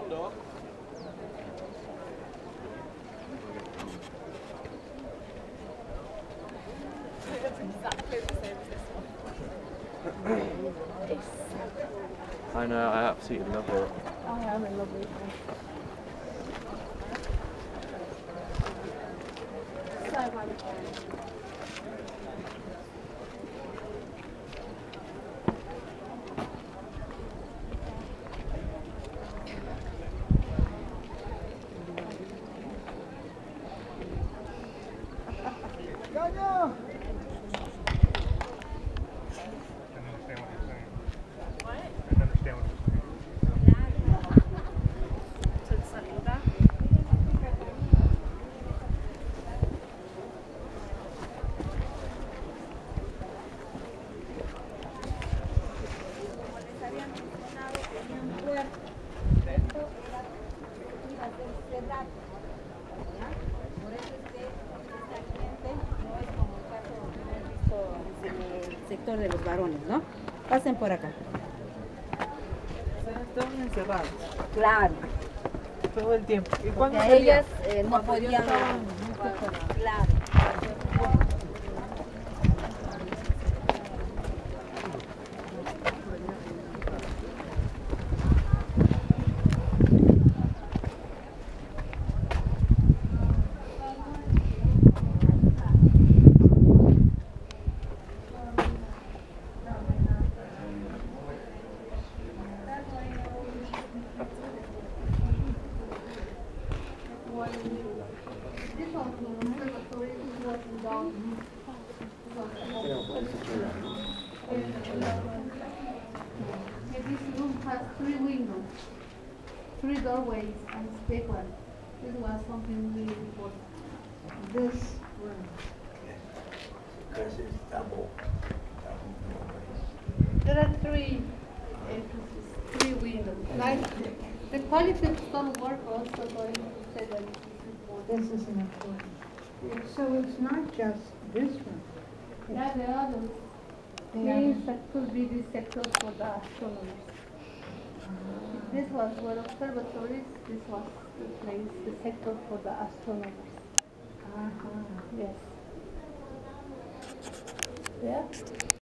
Exactly the same as this one. I know, I absolutely love it. I am in love with it. So much. Daniel! Sector de los varones, ¿no? Pasen por acá. Estaban encerrados Claro. todo el tiempo. ¿Y Porque cuándo a salían? ellas no Cuando ya podían. estaban Claro. This room has 3 windows, 3 doorways, and a big one. This was something really important. This room. Because it's double. There are 3 entrances, 3 windows. Like the quality of some work also going to say that this is important. This is an important. So it's not just this one. Yeah, there are others. Things that could be the sector for the astronomers. This was for observatories, this was the place, the sector for the astronomers. Yes. Yeah?